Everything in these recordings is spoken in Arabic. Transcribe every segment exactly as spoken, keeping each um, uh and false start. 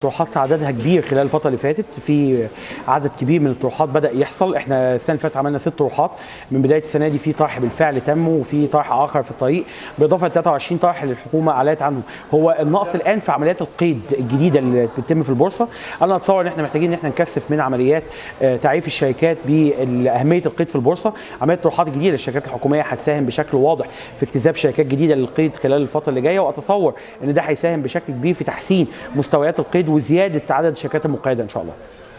طروحات عددها كبير خلال الفتره اللي فاتت، في عدد كبير من الطروحات بدا يحصل. احنا السنه اللي فاتت عملنا ست طروحات، من بدايه السنه دي في طرح بالفعل تم وفي طرح اخر في الطريق، بالاضافه ل ثلاثة وعشرين طرح اللي الحكومه اعلنت عنهم. هو النقص الان في عمليات القيد الجديده اللي بتتم في البورصه. انا اتصور ان احنا محتاجين ان احنا نكثف من عمليات تعريف الشركات باهميه القيد في البورصه. عمليه طروحات جديده للشركات الحكوميه هتساهم بشكل واضح في اجتذاب شركات جديده للقيد خلال الفتره اللي جايه، واتصور ان ده هيساهم بشكل كبير في تحسين مستويات القيد وزياده عدد الشركات المقيده ان شاء الله.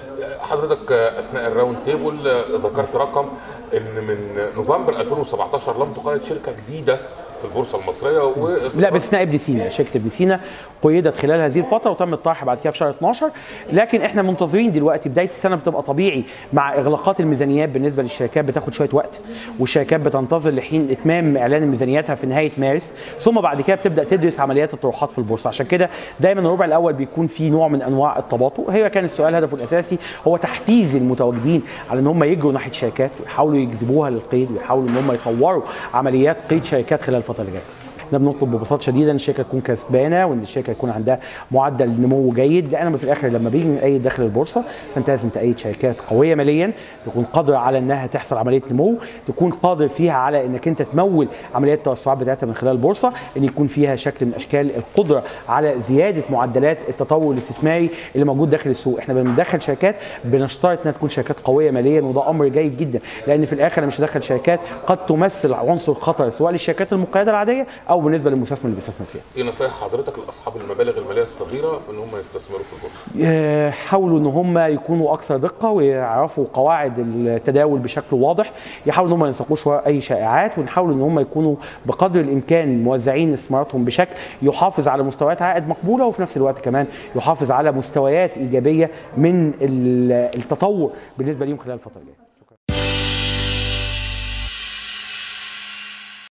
حضرتك اثناء الراوند تيبل ذكرت رقم ان من نوفمبر ألفين وسبعتاشر لم تقيد شركه جديده في البورصه المصريه و... لا باستثناء ابن سينا، شركه ابن سينا قيدت خلال هذه الفتره وتم الطرح بعد كده في شهر اتناشر، لكن احنا منتظرين دلوقتي بدايه السنه بتبقى طبيعي مع اغلاقات الميزانيات بالنسبه للشركات بتاخد شويه وقت، والشركات بتنتظر لحين اتمام اعلان ميزانياتها في نهايه مارس، ثم بعد كده بتبدا تدرس عمليات الطروحات في البورصه. عشان كده دايما الربع الاول بيكون فيه نوع من انواع التباطؤ. هي كان السؤال هدفه الاساسي هو تحفيز المتواجدين على ان هم يجروا ناحيه شركات ويحاولوا يجذبوها للقيد ويحاولوا ان هم يطوروا عمليات قيد شركات خلال الفتره اللي جايه. احنا بنطلب ببساطه شديده ان الشركه تكون كسبانه وان الشركه يكون عندها معدل نمو جيد، لان في الاخر لما بيجي نأيد داخل البورصه فانت لازم تأيد شركات قويه ماليا، تكون قادره على انها تحصل عمليه نمو، تكون قادر فيها على انك انت تمول عمليات التوسعات بتاعتها من خلال البورصه، ان يكون فيها شكل من اشكال القدره على زياده معدلات التطور الاستثماري اللي موجود داخل السوق. احنا بندخل شركات بنشترط انها تكون شركات قويه ماليا، وده امر جيد جدا، لان في الاخر انا مش هدخل شركات قد تمثل عنصر خطر سواء للشركات المقيده العاديه او بالنسبه للمستثمر اللي بيستثمر فيها. ايه نصائح حضرتك لاصحاب المبالغ الماليه الصغيره في ان هم يستثمروا في البورصه؟ حاولوا ان هم يكونوا اكثر دقه ويعرفوا قواعد التداول بشكل واضح، يحاولوا ان هم ما ينسقوش وراء اي شائعات، ونحاولوا ان هم يكونوا بقدر الامكان موزعين استثماراتهم بشكل يحافظ على مستويات عائد مقبوله، وفي نفس الوقت كمان يحافظ على مستويات ايجابيه من التطور بالنسبه ليهم خلال الفتره الجايه.